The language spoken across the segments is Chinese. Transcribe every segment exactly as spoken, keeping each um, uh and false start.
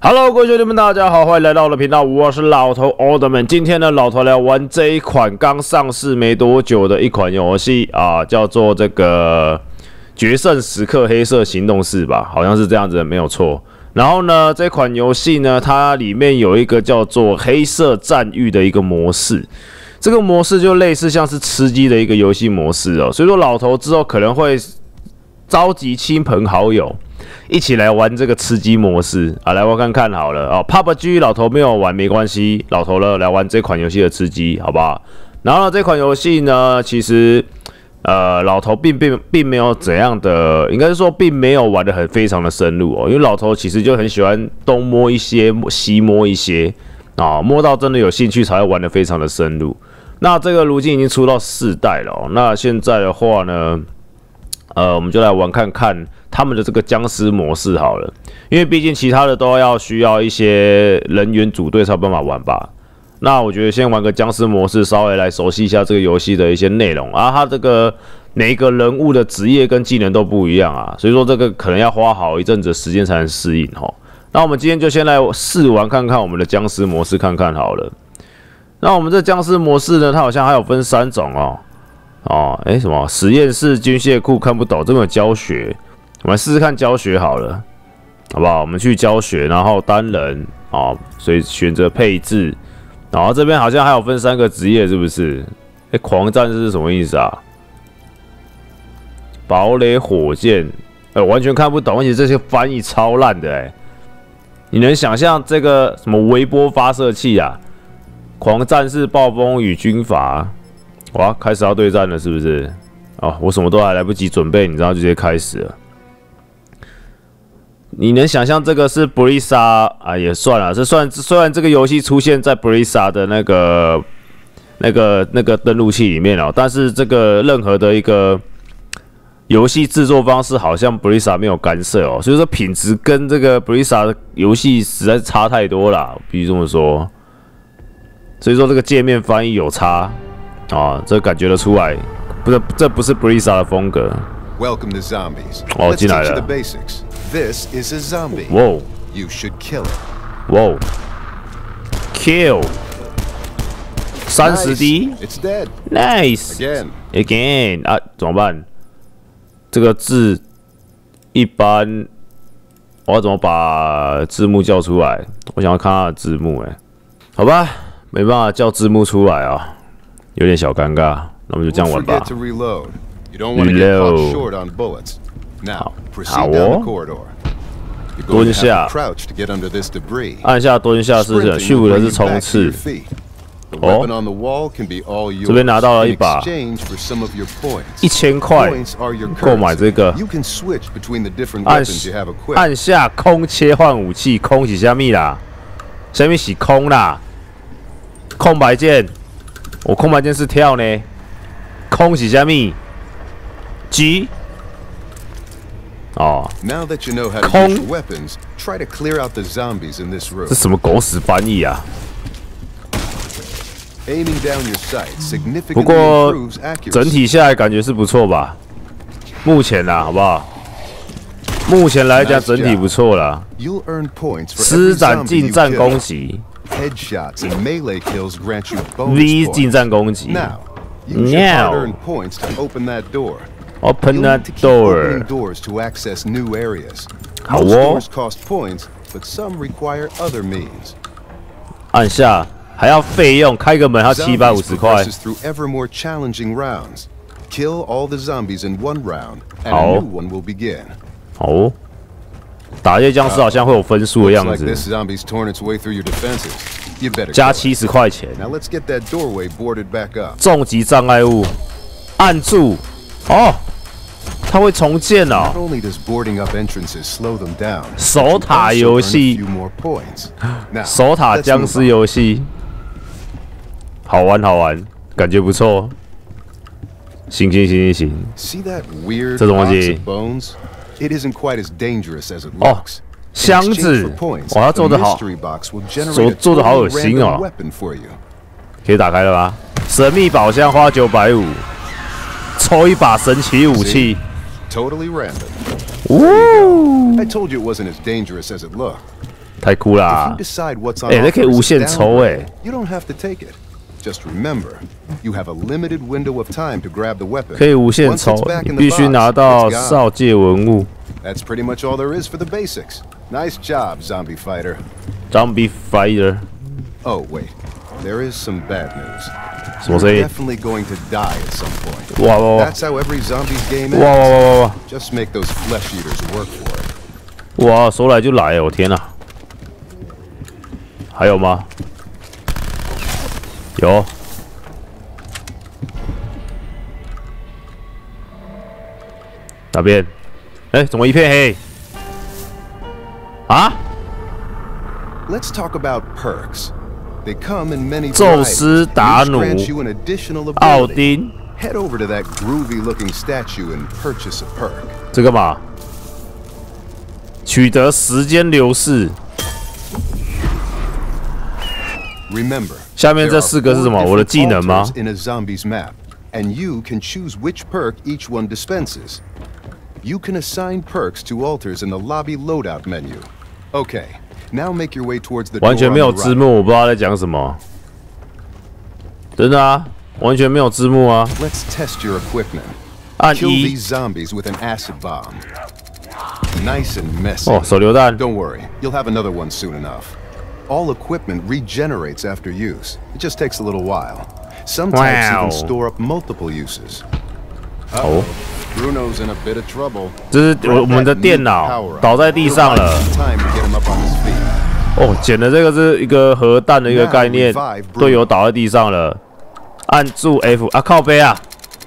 Hello， 各位兄弟们，大家好，欢迎来到我的频道，我是老头 Alderman。今天呢，老头来玩这一款刚上市没多久的一款游戏啊，叫做这个《决胜时刻：黑色行动四》吧，好像是这样子的，没有错。然后呢，这款游戏呢，它里面有一个叫做黑色战域的一个模式，这个模式就类似像是吃鸡的一个游戏模式哦。所以说，老头之后可能会召集亲朋好友。 一起来玩这个吃鸡模式啊，来玩看看好了哦。P U B G 老头没有玩没关系，老头呢来玩这款游戏的吃鸡，好不好？然后呢，这款游戏呢，其实呃，老头并并并没有怎样的，应该是说并没有玩得很非常的深入哦，因为老头其实就很喜欢东摸一些，西摸一些啊，摸到真的有兴趣才会玩得非常的深入。那这个如今已经出到四代了哦，那现在的话呢，呃，我们就来玩看看。 他们的这个僵尸模式好了，因为毕竟其他的都要需要一些人员组队才有办法玩吧。那我觉得先玩个僵尸模式，稍微来熟悉一下这个游戏的一些内容啊。它这个每一个人物的职业跟技能都不一样啊，所以说这个可能要花好一阵子的时间才能适应齁。那我们今天就先来试玩看看我们的僵尸模式看看好了。那我们这僵尸模式呢，它好像还有分三种哦。哦，哎、欸，什么实验室军械库看不懂，这边有教学。 我们试试看教学好了，好不好？我们去教学，然后单人哦，所以选择配置，然后这边好像还有分三个职业，是不是？哎、欸，狂战士是什么意思啊？堡垒火箭，哎、欸，完全看不懂，而且这些翻译超烂的哎、欸。你能想象这个什么微波发射器啊？狂战士暴风雨军阀，哇，开始要对战了，是不是？哦，我什么都还来不及准备，你知道就直接开始了。 你能想象这个是 Blizzard 啊？也算了，这算虽然这个游戏出现在 Blizzard 的那个、那个、那个登录器里面哦，但是这个任何的一个游戏制作方式好像 Blizzard 没有干涉哦，所以说品质跟这个 Blizzard 的游戏实在是差太多了，必须这么说。所以说这个界面翻译有差啊，这感觉得出来，不是这不是 Blizzard 的风格。 Welcome to zombies. 哦，进来了。 This is a zombie. Whoa. You should kill it. Whoa. Kill. 三十滴。 It's dead. Nice. Again. Again. 啊，怎么办？这个字一般，我要怎么把字幕叫出来？我想要看它的字幕，哎，好吧，没办法叫字幕出来啊，有点小尴尬。那我们就这样玩吧。Reload. Now, proceed down the corridor. 蹲下，按下蹲下是不是？Shift的是冲刺。哦，这边拿到了一把一千块，购买这个。按按下空切换武器，空是虾米啦？虾米是空啦？空白键，我空白键是跳呢。空是虾米 ？G。 哦，空，这什么狗屎翻译啊？不过整体下来感觉是不错吧？目前啦，好不好？目前来讲整体不错啦。施展近战攻击 ，V 近战攻击 ，Now。 Open that door. 好哦。按下还要费用，开个门要七百五十块。好。好。打这些僵尸好像会有分数的样子。加七十块钱。重击障碍物，按住。 哦，它会重建哦。守塔游戏，守塔僵尸游戏，好玩好玩，感觉不错。行行行行行，这种东西。哦，箱子，哇，它做的好，做做的好恶心哦。可以打开了吧？神秘宝箱花九百五。 抽一把神奇武器， Totally random. Ooh. I told you it wasn't as dangerous as it looked. 太酷啦！哎，那可以无限抽哎。 You don't have to take it. Just remember, you have a limited window of time to grab the weapon. 可以无限抽，你必须拿到少界文物。 That's pretty much all there is for the basics. Nice job, zombie fighter. Zombie fighter. Oh wait, there is some bad news. 什么声音 You're definitely going to die at some point. 哇哇哇 That's how every zombie's game 哇哇 ends. 哇哇哇！ Just make those flesh eaters work for it. 哇，说来就来，我天哪！还有吗？有。哪边？哎，怎么一片黑？啊？ Let's talk about perks. They come in many 宙斯 varieties, 达 each 努 grants you an additional 奥 ability. 丁， Head over to that groovy-looking statue and purchase a perk. 这个嘛，取得时间流逝。 Remember, 下面 there 这 are 四个是什么？ four 我的技能吗 different altars in a zombie's map, and you can choose which perk each one dispenses. You can assign perks to altars in the lobby loadout menu. Okay, now make your way towards the door 完全 on 没有 the 字 right. 幕，我不知道在讲什么。真的啊，完全没有字幕啊！ Let's test your equipment. 按 Kill 一 these zombies with an acid bomb. Nice and messy. 哦，手榴弹。 Don't worry, you'll have another one soon enough. All equipment regenerates after use. It just takes a little while. Some types Wow. even store up multiple uses. 哦， Bruno's in a bit of trouble. 这是我我们的电脑倒在地上了。 Time to get him up on his feet. 哦，捡的这个是一个核弹的一个概念，队友倒在地上了，按住 F 啊，靠背啊，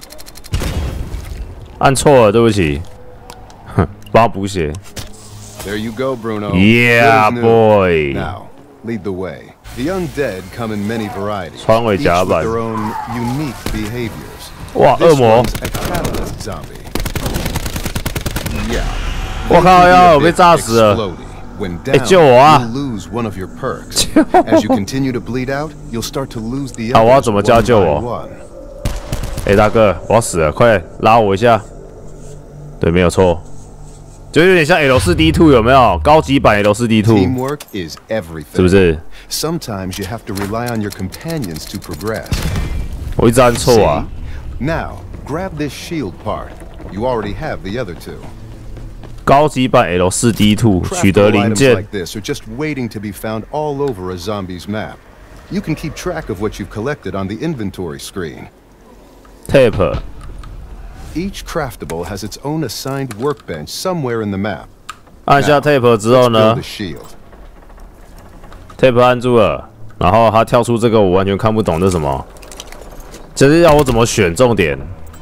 按错了，对不起，哼，帮他补血。 There you go, Bruno. Yeah, Good as new. boy. Now, lead the way. The undead come in many varieties, 穿尾 each 甲 with 板。 their own unique behaviors. 哇，恶 This 魔！ one's a catalyst zombie. Yeah. 我靠呀，我被炸死了！ Explodey. When 哎， down, 救我啊！ you'll lose one of your perks. As you continue to bleed out, you'll start to lose the 好，我要 others 怎么 one 加救 by 我？ one. 哎，大哥，我要死了，快点拉我一下！对，没有错，就有点像 L 四 D 二 有没有？高级版 L 四 D 二 Teamwork is everything. 是不是？ Sometimes you have to rely on your companions to progress. 我一直按错啊！ Now, grab this shield part. You already have the other two. 高级版 L 四 D 二 取得 Craftable 零 items 件 like this are just waiting to be found all over a zombie's map. You can keep track of what you've collected on the inventory screen. tape， Each craftable has its own assigned workbench somewhere in the map. 按下 tape 之后 Let's 呢 build a shield. ？tape 按住了，然后它跳出这个我完全看不懂这是什么，这是要我怎么选重点？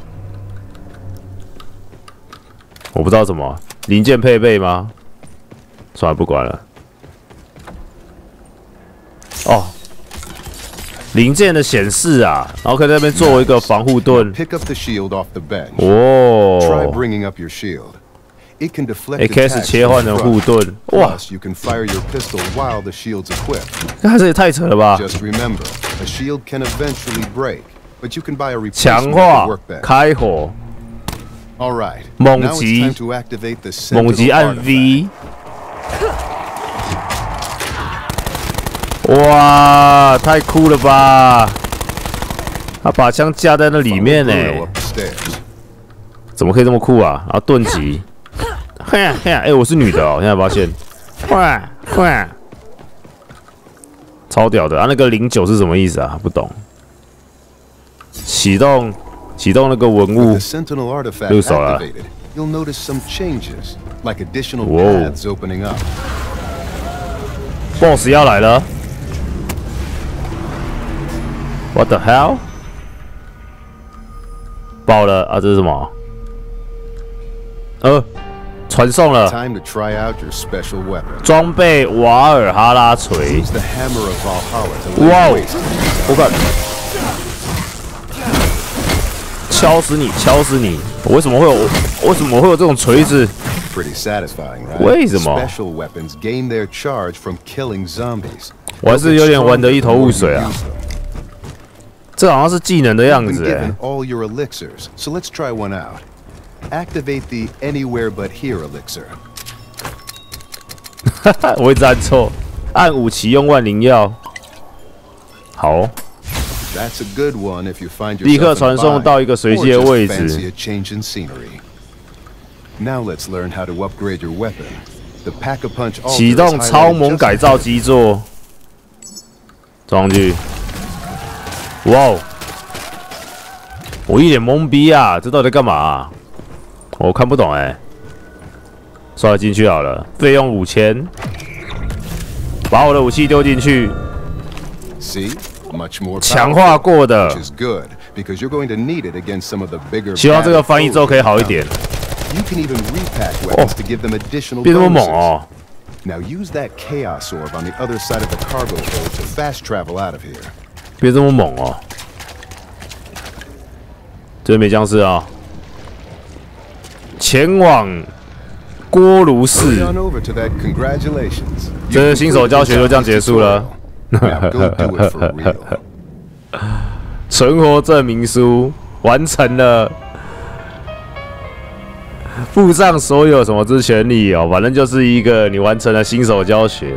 我不知道怎么零件配备吗？算了，不管了。哦，零件的显示啊，然后可以在那边做一个防护盾。 Pick up the shield off the bench. 哦 Try bringing up your shield. It can deflect 哎，开始 attacks 切换成 from 护 front. 盾，哇， Plus, you can fire your pistol while the shield's equipped. 那这也太扯了吧！ Just remember, a shield can eventually break, but you can buy a 强 replacement 化 at the workbench. 开火， All right. 猛 Now it's 击 time to activate the 猛击 Sentinel 按 artifact. V。哇，太酷了吧！他把枪架在那里面呢， Bruno up the stairs. 怎么可以这么酷啊？然后盾击，嘿呀嘿呀，哎，我是女的哦，现在发现，哇哇，超屌的啊！那个零九是什么意思啊？不懂。启动，启动那个文 With 物 the，Sentinel artifact 入手了。 activated, you'll notice some changes, like additional Whoa. paths opening up. boss 要来了。What the hell？ 爆了啊！这是什么？呃，传送了 Time to try out your special weapon. 装备瓦尔哈拉锤。 Use the hammer of Valhalla to 哇 lay 哦 waste. 我靠！敲死你！敲死你！我为什么会有？为什么会有这种锤子？ Pretty satisfying, right? 为什么？ Special weapons gain their charge from killing zombies. 我还是有点玩得一头雾水啊。这好像是技能的样 You've been 子哎 given。all your elixirs, so let's try one out. Activate the Anywhere But Here elixir. 我一直按错，按五启用万灵药。好。 That's a good one if you find 立刻 yourself 传 in a 送 bind, 到一个随 or 机的 just 位 fancy 置。 a change in scenery. Now let's learn how to upgrade your weapon. The Pack-a-Punch altar 启 is 动超 highlighted 猛 just 改造基座，装上去。哇哦！我一脸懵逼啊，这到底在干嘛、啊？我看不懂哎、欸。算了，进去好了，费用五千，把我的武器丢进去。 See? Much more 强化 powerful, 过的 which is good because you're going to need it against some of the bigger. 希望这个翻译之后可以好一 battlefoes 点。 You can even repack weapons to give them additional 变这么猛 bonuses. 哦！ Now use that Chaos Orb on the other side of the cargo hold to fast travel out of here. 变这么猛哦！这边没僵尸啊！前往锅炉 Hurry 寺。 on over to that. Congratulations. 这是新手教学就这样结束了。 Now go do it for real. 存活证明书完成了，附上所有什么之权利哦，反正就是一个你完成了新手教学。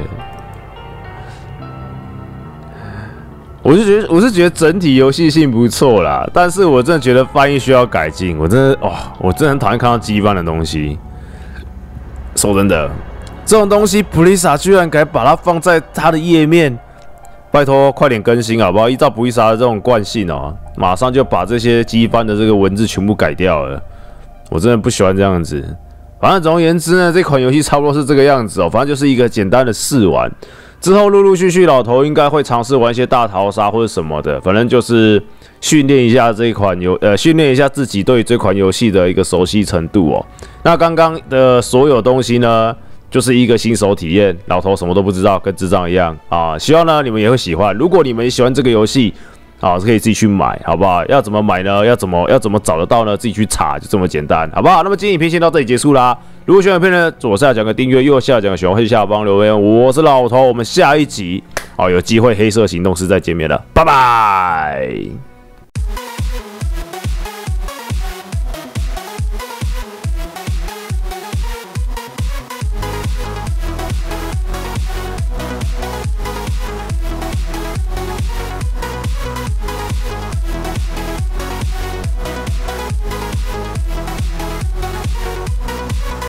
我就觉得，我是觉得整体游戏性不错啦，但是我真的觉得翻译需要改进。我真的哇、哦，我真的很讨厌看到机翻的东西。说真的，这种东西普利萨居然敢把它放在它的页面。 拜托，快点更新好不好？依照布伊莎的这种惯性哦，马上就把这些机翻的这个文字全部改掉了。我真的不喜欢这样子。反正总而言之呢，这款游戏差不多是这个样子哦。反正就是一个简单的试玩，之后陆陆续续老头应该会尝试玩一些大逃杀或者什么的。反正就是训练一下这一款游，呃，训练一下自己对这款游戏的一个熟悉程度哦。那刚刚的所有东西呢？ 就是一个新手体验，老头什么都不知道，跟智障一样啊！希望呢你们也会喜欢。如果你们喜欢这个游戏，啊，可以自己去买，好不好？要怎么买呢？要怎么要怎么找得到呢？自己去查，就这么简单，好不好？那么今天影片先到这里结束啦。如果喜欢影片呢，左下角个订阅，右下角喜欢，可以下方留言。我是老头，我们下一集哦有机会黑色行动室再见面了，拜拜。